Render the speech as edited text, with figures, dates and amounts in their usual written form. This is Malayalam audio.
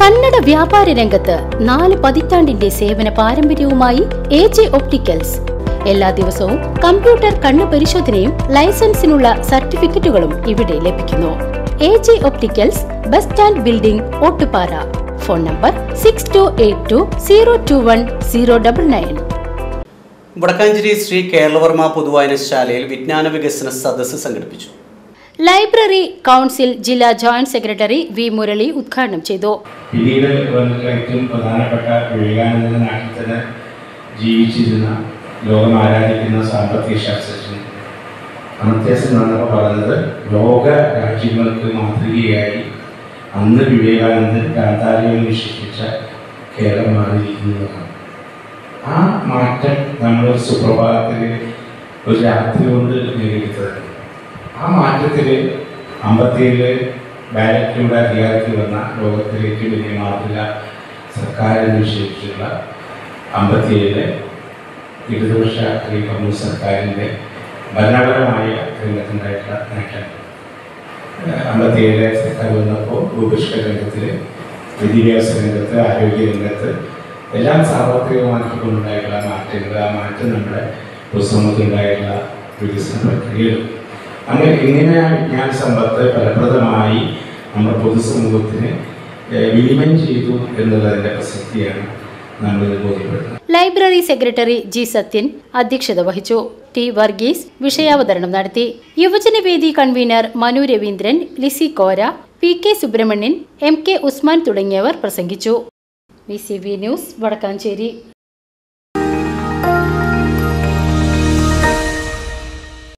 കന്നഡ വ്യാപാര രംഗത്ത് 4 പതിറ്റാണ്ടിന്റെ സേവന പാരമ്പര്യവുമായി AJ ഒപ്റ്റിക്കൽസ്. എല്ലാ ദിവസവും കമ്പ്യൂട്ടർ കണ്ണു പരിശോധനയും ലൈസൻസിനുള്ള സർട്ടിഫിക്കറ്റുകളും ഇവിടെ ലഭിക്കുന്നു. AJ opticals, bus stand building, Ottupara. Phone number 6282021099. Vadakkanchery Sree Keralavarma പൊതുവായനശാലയിൽ വിജ്ഞാന വികസന സദസ്സ് സംഘടിപ്പിച്ചു. ലൈബ്രറി കൗൺസിൽ ജില്ലാ ജോയിന്റ് സെക്രട്ടറി വി മുരളി ഉദ്ഘാടനം ചെയ്തു. പിന്നീട് ഏറ്റവും പ്രധാനപ്പെട്ട വിവേകാനന്ദ നാട്ടിൽ തന്നെ ജീവിച്ചിരുന്ന ലോകം ആരാധിക്കുന്ന സാമ്പത്തിക ശാസ്ത്രജ്ഞൻ അമർത്യാസൻ വന്നപ്പോൾ പറഞ്ഞത് ലോക രാജ്യങ്ങൾക്ക് മാതൃകയായി അന്ന് വിവേകാനന്ദൻ ഗാന്ധാരിയെ വിശേഷിപ്പിച്ച കേരളം മാറിയിരിക്കുന്നതാണ്. ആ മാറ്റം നമ്മൾ സുപ്രഭാതത്തിൽ ഒരു രാത്രി കൊണ്ട് നേടിയെടുത്തത്. ആ മാറ്റത്തിൽ 57 ബാലറ്റിലൂടെ അധികാരത്തിൽ വന്ന ലോകത്തിലേക്ക് വലിയ മാതൃക സർക്കാരെന്ന് വിശേഷിച്ചുള്ള 57 ഇടതുപക്ഷ കമ്മ്യൂണിസ്റ്റ് സർക്കാരിൻ്റെ ഭരണപരമായ രംഗത്തുണ്ടായിട്ടുള്ള നേട്ടം. 57 സർക്കാർ വന്നപ്പോൾ ഭൂപരിഷ്കരണ രംഗത്തിൽ, വിദ്യാഭ്യാസ രംഗത്ത്, ആരോഗ്യ രംഗത്ത് എല്ലാം സാർവത്രികമാക്കിക്കൊണ്ടുണ്ടായിട്ടുള്ള മാറ്റങ്ങൾ, ആ മാറ്റം നമ്മുടെ പൊതുസമൂഹത്തിലുണ്ടായിട്ടുള്ള വികസന പ്രക്രിയകൾ അങ്ങനെ ഇങ്ങനെ വിജ്ഞാന സമ്പത്ത് ഫലപ്രദമായി നമ്മുടെ പൊതുസമൂഹത്തിന് വിനിമയം ചെയ്തു എന്നുള്ളതിൻ്റെ പ്രസക്തിയാണ് നമ്മൾ ബോധ്യപ്പെടുന്നത്. ലൈബ്രറി സെക്രട്ടറി G സത്യൻ അധ്യക്ഷത വഹിച്ചു. T വർഗീസ് വിഷയാവതരണം നടത്തി. യുവജനവേദി convener Manu Raveendran, Lissy Kora, PK Subrahmanian, MK Usman തുടങ്ങിയവർ പ്രസംഗിച്ചു. VCV news, Vadakkanchery.